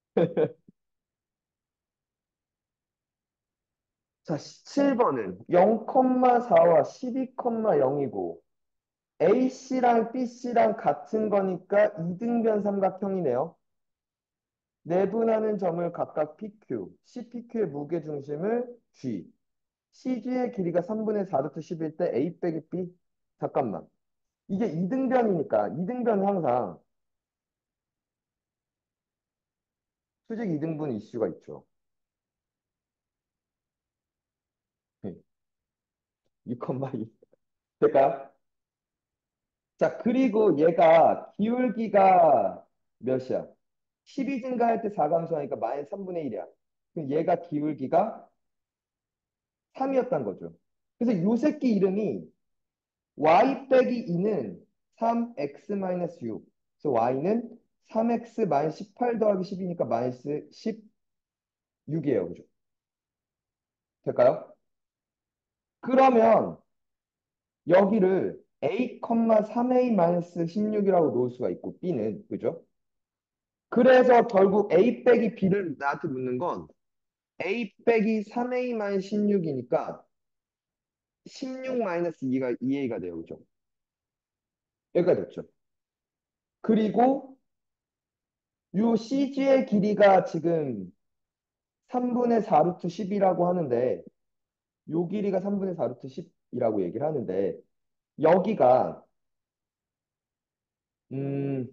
자, 칠 번은 영, 사와 십이, 영이고 A씨랑 B씨랑 같은 거니까 이등변 삼각형이네요. 내분하는 점을 각각 피큐, 씨피큐의 무게중심을 G, 씨지의 길이가 삼분의 사 루트 십일 때 A 빼기 B. 잠깐만. 이게 이등변이니까 이등변은 항상 수직 이등분 이슈가 있죠. 이, 이. 될까요? 자, 그리고 얘가 기울기가 몇이야? 십이 증가할 때 사 감소하니까 마이너스 삼분의 일이야. 그럼 얘가 기울기가 삼이었단 거죠. 그래서 요 새끼 이름이 y 빼기 이는 삼 엑스 마이너스 육. 그래서 y는 삼 엑스 마이너스 십팔 더하기 십이니까 마이너스 십육이에요. 그죠? 될까요? 그러면 여기를 a, 삼 에이 마이너스 십육이라고 놓을 수가 있고 b는 그죠? 그래서 결국 a 빼기 b를 나한테 묻는 건 a 빼기 삼 에이 마이너스 십육이니까 십육 마이너스 이가 이 에이가 돼요. 그죠? 여기가 됐죠. 그리고 요 씨지의 길이가 지금 삼분의 사 루트 십이라고 하는데 요 길이가 삼분의 사 루트 십이라고 얘기를 하는데 여기가 음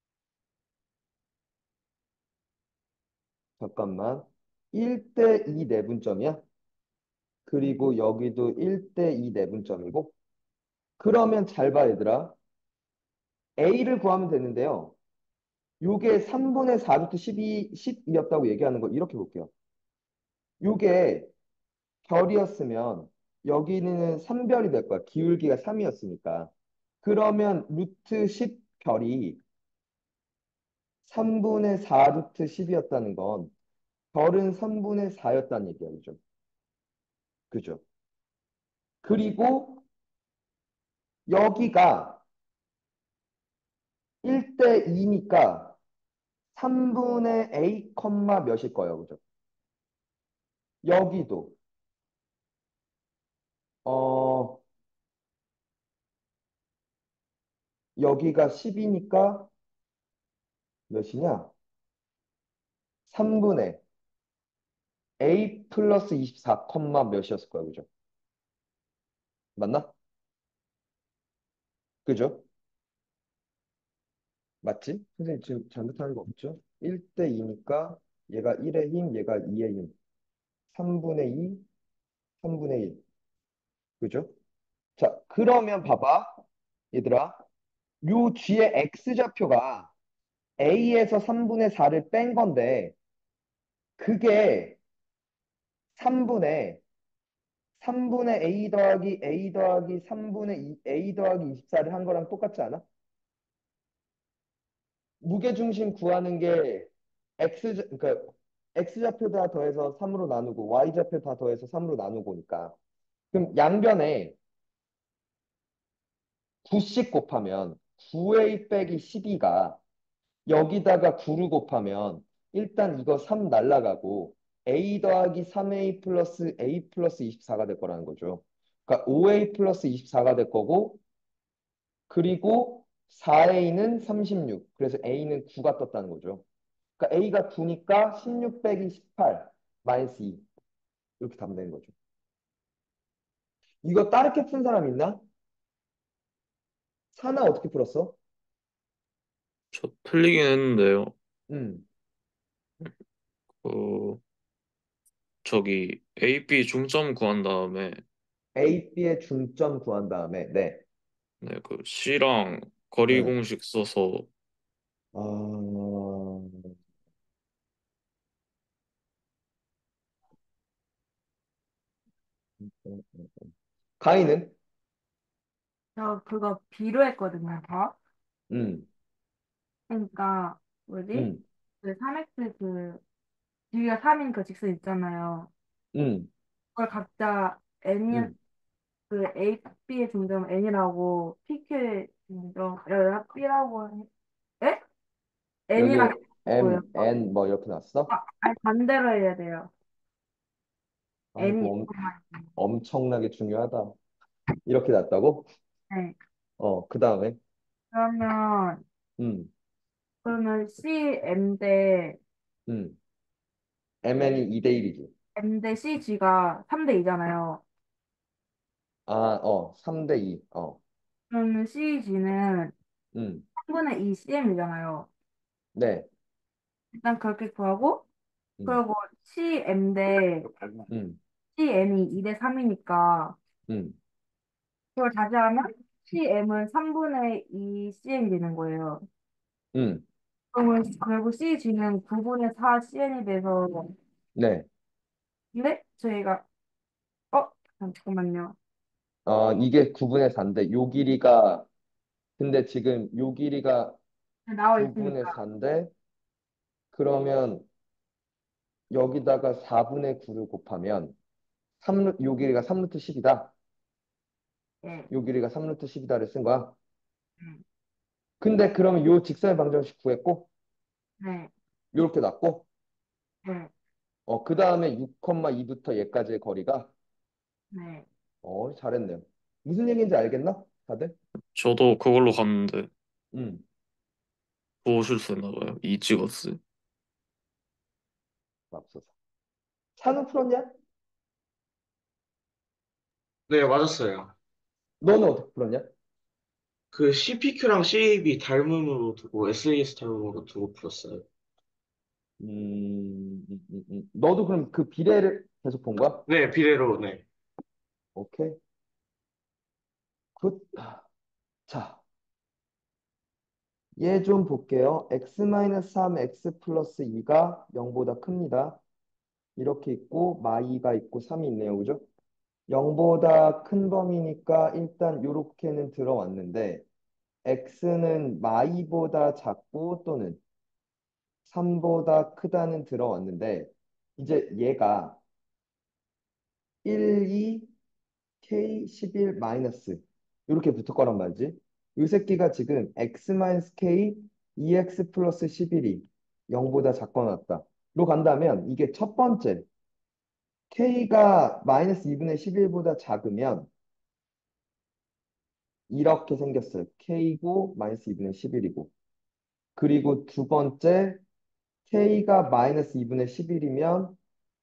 잠깐만 일 대 이 내분점이야? 그리고 여기도 일 대 이 내분점이고 그러면 잘 봐 얘들아 A를 구하면 되는데요 요게 삼분의 사 루트 십이, 십이었다고 얘기하는 거 이렇게 볼게요 요게 별이었으면 여기는 삼 별이 될 거야 기울기가 삼이었으니까 그러면 루트 십 별이 삼분의 사 루트 십이었다는 건 별은 삼분의 사였다는 얘기야. 그죠? 그죠? 그리고 여기가 일 대 이니까 삼분의 a, 몇일 거예요. 그죠? 여기도 어 여기가 십이니까 몇이냐? 삼분의 a 플러스 이십사, 몇이었을 거예요. 그죠? 맞나? 그죠? 맞지? 선생님 지금 잘못하는 거 없죠? 일 대 이니까 얘가 일의 힘, 얘가 이의 힘. 삼분의 이, 삼분의 일. 그죠? 자, 그러면 봐봐. 얘들아. 요 뒤에 x좌표가 a에서 삼분의 사를 뺀 건데 그게 삼분의 삼분의 a 더하기 a 더하기 삼분의 이, a 더하기 이십사를 한 거랑 똑같지 않아? 무게중심 구하는 게 x, 그러니까 x좌표 다 더해서 삼으로 나누고 y좌표 다 더해서 삼으로 나누고니까. 그럼 양변에 구씩 곱하면 구 에이 빼기 십이가 여기다가 구를 곱하면 일단 이거 삼 날라가고 a 더하기 삼 에이 플러스 a 플러스 이십사가 될 거라는 거죠. 그러니까 오 에이 플러스 이십사가 될 거고 그리고 사 에이는 삼십육. 그래서 a는 구가 떴다는 거죠. 그러니까 a가 구니까 십육 빼기 십팔 마이너스 이 이렇게 답면 되는 거죠. 이거 다르게 푼 사람 있나? 사나 어떻게 풀었어? 저 틀리긴 했는데요. 음, 그 저기 A, B 중점 구한 다음에 A, B의 중점 구한 다음에 네. 네, 그 C랑 거리 네. 공식 써서 아... 가인은? 저 그거 비로 했거든요, 더. 음, 그러니까, 뭐지? 음, 그 삼 엑스 그, 뒤가 삼인 그 직선 있잖아요. 음, 그걸 각자 n이, 음. 그 A, B의 중점 n이라고, PQ의 중점, 여 B라고 해? 에? n이랑 여기 N이고요. M, N 뭐 이렇게 났어? 아니, 반대로 해야 돼요. 아, n이, 이거 엄, 엄청나게 중요하다. 이렇게 났다고? 네. 어, 그 다음에 그러면, 음, 그러면 C, M 대, 음. 엠엔이 이 대 일이지. M 대 C, G가 삼 대 이잖아요. 아, 어, 삼 대 이. 어, 그러면 C, G는 음, 삼분의 이 씨엠이잖아요. 네, 일단 그렇게 구하고, 음, 그리고 C, M 대 음, C, N이 이 대 삼이니까, 음, 그걸 다시 하면 C, M은 삼분의 이 씨엠이 되는 거예요. 음, 그러면 그리고 C, G는 구분의 사 씨엔이 돼서, 네. 근데 저희가, 어? 잠깐만요. 어, 이게 구분의 사인데 요 길이가 근데 지금 요 길이가 나와 구분의 있으니까, 사인데 그러면 여기다가 사분의 구를 곱하면 삼, 요 길이가 삼 루트 십이다. 예. 요 길이가 삼 루트 십이다를 쓴 거야. 음, 근데 그러면 요 직선의 방정식 구했고 네, 요렇게 났고 네, 어, 그 다음에 육, 이부터 얘까지의 거리가 네. 어, 잘했네요. 무슨 얘기인지 알겠나? 다들? 저도 그걸로 갔는데 음, 그거 실수했나 봐요. 이 찍었어요. 맙소사. 찬우 풀었냐? 네, 맞았어요. 너는 어떻게 풀었냐? 그 씨피큐랑 씨에이비 닮음으로 두고 에스이에스 닮음으로 두고 풀었어요. 음, 음, 음, 음. 너도 그럼 그 비례를 계속 본 거야? 네, 비례로, 네. 오케이. 굿. 자, 얘 좀 볼게요. x-삼, x 플러스 이가 영보다 큽니다. 이렇게 있고, 마이가 있고, 삼이 있네요. 그죠? 영보다 큰 범위니까 일단 요렇게는 들어왔는데, x는 마이보다 작고 또는 삼보다 크다는 들어왔는데 이제 얘가 일, 이, K, 십일, 마이너스 이렇게 붙을 거란 말이지. 이 새끼가 지금 x 마이너스 K, 이 엑스 플러스 십일이 영보다 작거나 같다. 로 간다면 이게 첫 번째 K가 마이너스 이분의 십일보다 작으면 이렇게 생겼어요. K고 마이너스 이분의 십일이고. 그리고 두 번째 K가 마이너스 이분의 십일이면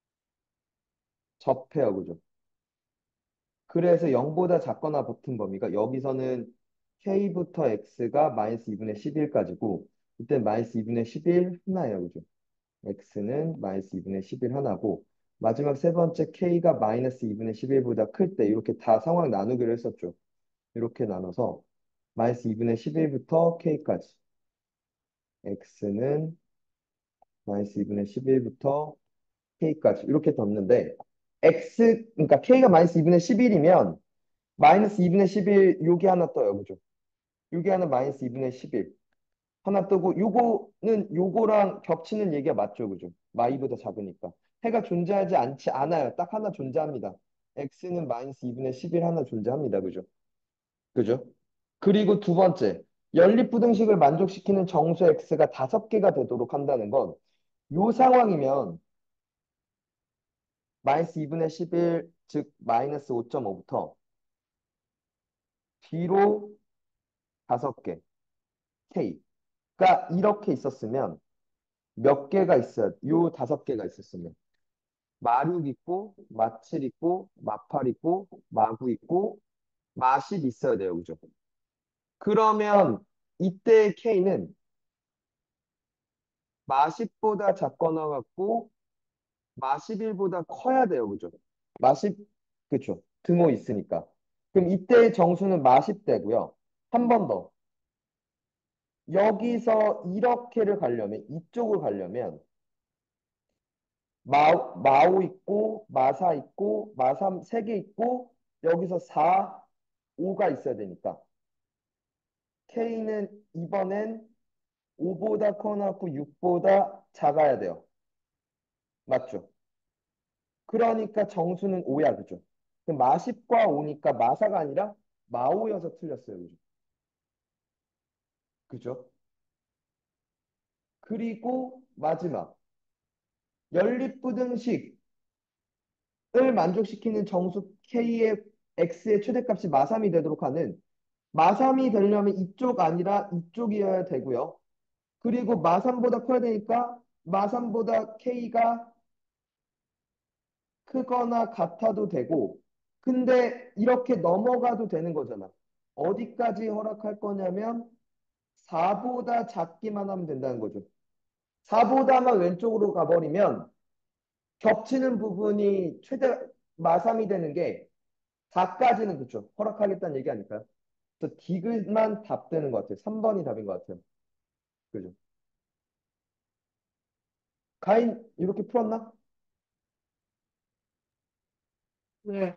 접해요. 그죠? 그래서 영보다 작거나 붙은 범위가 여기서는 K부터 X가 마이너스 이분의 십일까지고 이때 마이너스 이분의 십일 하나예요. 그죠? X는 마이너스 이분의 십일 하나고 마지막 세 번째 K가 마이너스 이분의 십일보다 클 때 이렇게 다 상황 나누기로 했었죠. 이렇게 나눠서 마이너스 이분의 십일부터 K까지 X는 마이너스 이분의 십일부터 K까지 이렇게 뒀는데 X 그러니까 K가 마이너스 이분의 십일이면 마이너스 이분의 십일 요게 하나 떠요. 그죠? 요게 하나 마이너스 이분의 십일 하나 뜨고 요거는 요거랑 겹치는 얘기가 맞죠. 그죠? 마이보다 작으니까. 해가 존재하지 않지 않아요. 딱 하나 존재합니다. X는 마이너스 이분의 십일 하나 존재합니다. 그죠? 그죠? 그리고 두 번째, 연립부등식을 만족시키는 정수 X가 다섯 개가 되도록 한다는 건 요 상황이면 마이너스 이분의 십일, 즉 마이너스 오 점 오부터 B로 다섯 개, K가 이렇게 있었으면 몇 개가 있어야, 요 다섯 개가 있었으면 마육 있고, 마칠 있고, 마팔 있고, 마구 있고, 마십 있어야 돼요. 그죠? 그러면 이때 K는 마십보다 작거나 같고 마십일보다 커야 돼요. 그죠? 마십, 그쵸? 등호 있으니까. 그럼 이때의 정수는 마십 되고요. 한 번 더. 여기서 이렇게를 가려면, 이쪽을 가려면 마, 마오 있고, 마사 있고, 마삼 세 개 있고, 여기서 사, 오가 있어야 되니까. K는 이번엔 오보다 커나고 육보다 작아야 돼요. 맞죠? 그러니까 정수는 오야. 그죠? 그럼 마십과 오니까 마사가 아니라 마오여서 틀렸어요. 그죠? 그죠? 그리고 마지막 연립부등식을 만족시키는 정수 K의 X의 최대값이 마삼이 되도록 하는 마삼이 되려면 이쪽 아니라 이쪽이어야 되고요. 그리고 마삼보다 커야 되니까 마삼보다 K가 크거나 같아도 되고 근데 이렇게 넘어가도 되는 거잖아. 어디까지 허락할 거냐면 사보다 작기만 하면 된다는 거죠. 사보다만 왼쪽으로 가버리면 겹치는 부분이 최대 마삼이 되는 게 사까지는 그쵸. 허락하겠다는 얘기 아닐까요? 그래서 디귿만 답 되는 것 같아요. 삼 번이 답인 것 같아요. 그죠? 가인 이렇게 풀었나? 네.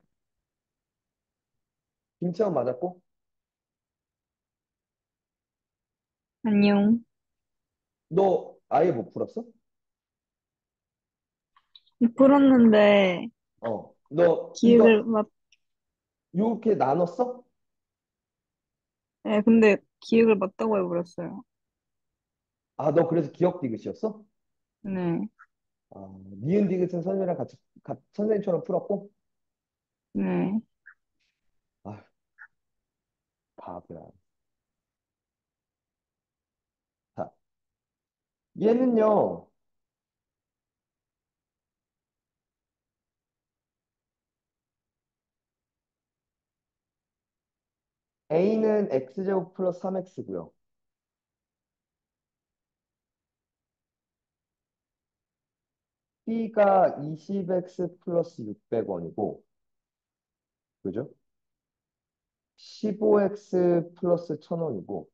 김채원 맞았고? 안녕. 너 아예 못 풀었어? 풀었는데 어. 너 기억을 이거 막, 이렇게 나눴어? 예, 근데 기억을 맞다고 해버렸어요. 아, 너 그래서 기억 디귿이었어? 네, 아, 니은 디귿은 선생님이랑 같이, 같- 선생님처럼 풀었고? 네. 아, 바보야. 자, 얘는요, A는 X제곱 플러스 삼 엑스고요. B가 이십 엑스 플러스 육백 원이고, 그죠? 십오 엑스 플러스 천 원이고,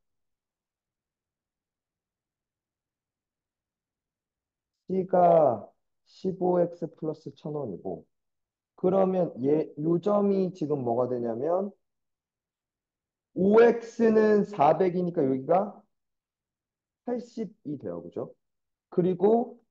C가 십오 엑스 플러스 천 원이고, 그러면 얘, 요 점이 지금 뭐가 되냐면, 오 엑스는 사백이니까 여기가 팔십이 돼요. 그죠? 그리고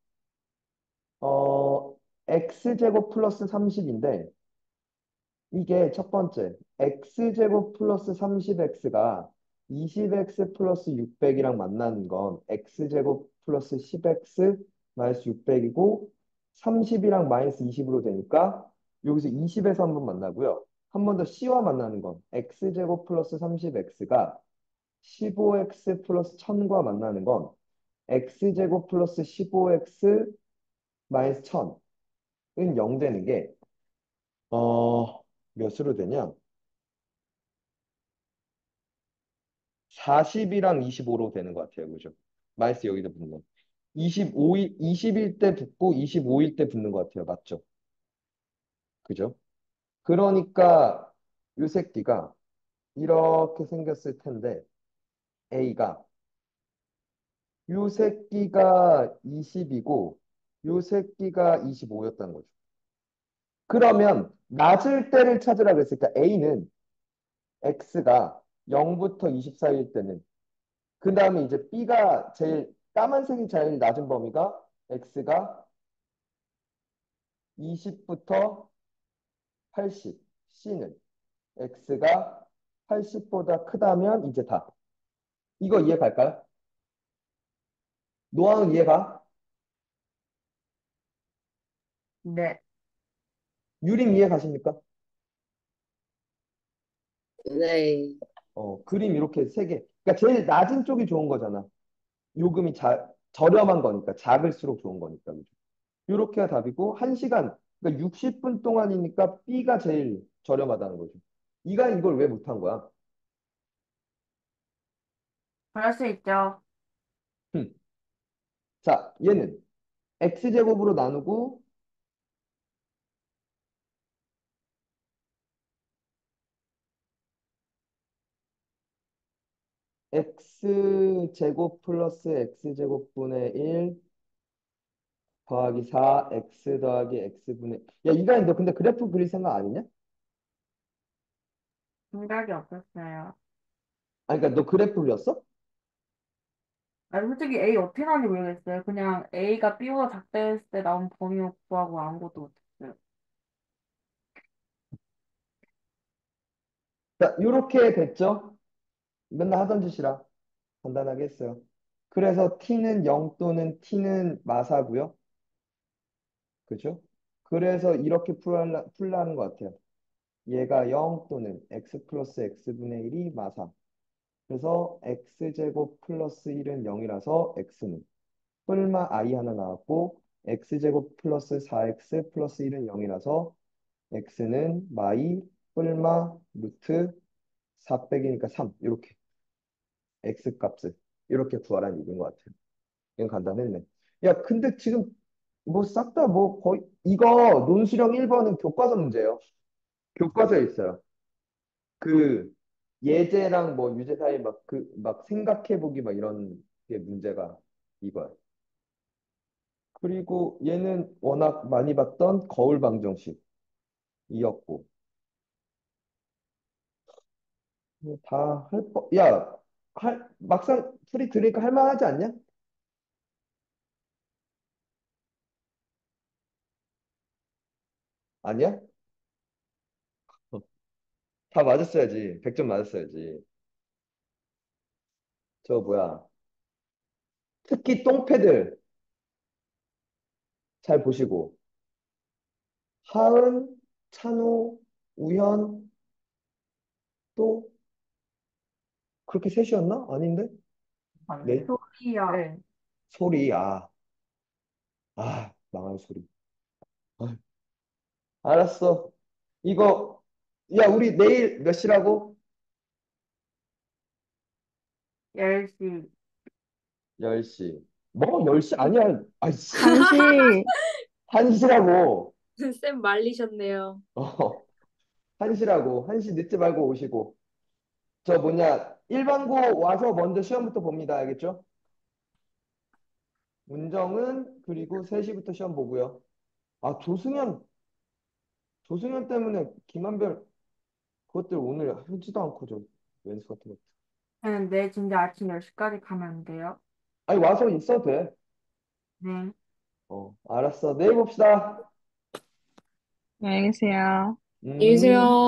어 x제곱 플러스 삼십인데 이게 첫 번째 x제곱 플러스 삼십 엑스가 이십 엑스 플러스 육백이랑 만나는 건 x제곱 플러스 십 엑스 마이너스 육백이고 삼십이랑 마이너스 이십으로 되니까 여기서 이십에서 한번 만나고요. 한 번 더 c와 만나는 건 x제곱 플러스 삼십 엑스가 십오 엑스 플러스 천과 만나는 건 x제곱 플러스 십오 엑스 마이너스 천은 영 되는 게 어, 몇으로 되냐? 사십이랑 이십오로 되는 것 같아요. 그죠? 마이너스 여기다 붙네. 이십오일, 이십일 때 붙고 이십오일 때 붙는 것 같아요. 맞죠? 그죠? 그러니까 이 새끼가 이렇게 생겼을 텐데 A가 이 새끼가 이십이고 이 새끼가 이십오였다는 거죠. 그러면 낮을 때를 찾으라 그랬으니까 A는 X가 영부터 이십사일 때는 그 다음에 이제 B가 제일 까만색이 제일 낮은 범위가 X가 이십부터 팔십, C는 X가 팔십보다 크다면 이제 다. 이거 이해 갈까요? 노하우 이해가? 네. 유림 이해 가십니까? 네. 어, 그림 이렇게 세 개. 그러니까 제일 낮은 쪽이 좋은 거잖아. 요금이 자, 저렴한 거니까 작을수록 좋은 거니까. 그죠? 요렇게가 답이고 한 시간 그러니까 육십 분 동안이니까 B가 제일 저렴하다는 거죠. 이가 이걸 왜 못한 거야? 그럴 수 있죠. 흠. 자, 얘는 x제곱으로 나누고 x제곱 플러스 x제곱분의 일 더하기 사 x 더하기 x분의 야 이가 너 근데 그래프 그릴 생각 아니냐? 생각이 없었어요. 아니 그러니까 너 그래프 그렸어? 아니, 솔직히 A 어떻게 나왔는지 모르겠어요. 그냥 A가 B보다 작다 했을 때 나온 범위 구하고 아무것도 못했어요. 자, 요렇게 됐죠? 맨날 하던 짓이라 간단하게 했어요. 그래서 t는 영 또는 t는 마사고요. 그죠? 그래서 이렇게 풀라, 풀라는 것 같아요. 얘가 영 또는 x 플러스 x분의 일이 마사. 그래서 x제곱 플러스 일은 영이라서 x는 뿔마 i 하나 나왔고 x제곱 플러스 사 엑스 플러스 일은 영이라서 x는 마이 뿔마 루트 사 빼기니까 삼 이렇게 x 값을 이렇게 구하라는 얘기인 것 같아요. 이건 간단했네. 야 근데 지금 뭐 싹 다 뭐 거의 이거 논술형 일 번은 교과서 문제예요. 교과서에 있어요. 그 예제랑 뭐 유제 사이 막 그 막 생각해 보기 막 이런 게 문제가 이거야. 그리고 얘는 워낙 많이 봤던 거울 방정식이었고 다 할 거, 야, 할, 막상 풀이 들으니까 할 만하지 않냐? 아니야? 어, 다 맞았어야지. 백 점 맞았어야지. 저 뭐야. 특히 똥패들 잘 보시고. 하은, 찬호, 우현 또 그렇게 셋이었나? 아닌데? 네? 소리요. 네. 소리, 아, 아, 망할 소리. 아, 알았어. 이거, 야, 우리 내일 몇 시라고? 열 시. 열 시. 뭐, 열 시 아니야. 아이씨. 한시, 한 시라고. 쌤 말리셨네요. 어, 한 시라고. 한 시 늦지 말고 오시고. 저 뭐냐, 일반고 와서 먼저 시험부터 봅니다. 알겠죠? 문정은 그리고 세 시부터 시험 보고요. 아, 조승현, 조승현 때문에 김한별 그것들 오늘 하지도 않고 저 왼수 같은 거. 근데 진짜 아침 열 시까지 가면 안 돼요? 아니, 와서 있어도 돼. 네. 어, 알았어. 내일 봅시다. 안녕히 계세요. 음. 안녕히 계세요.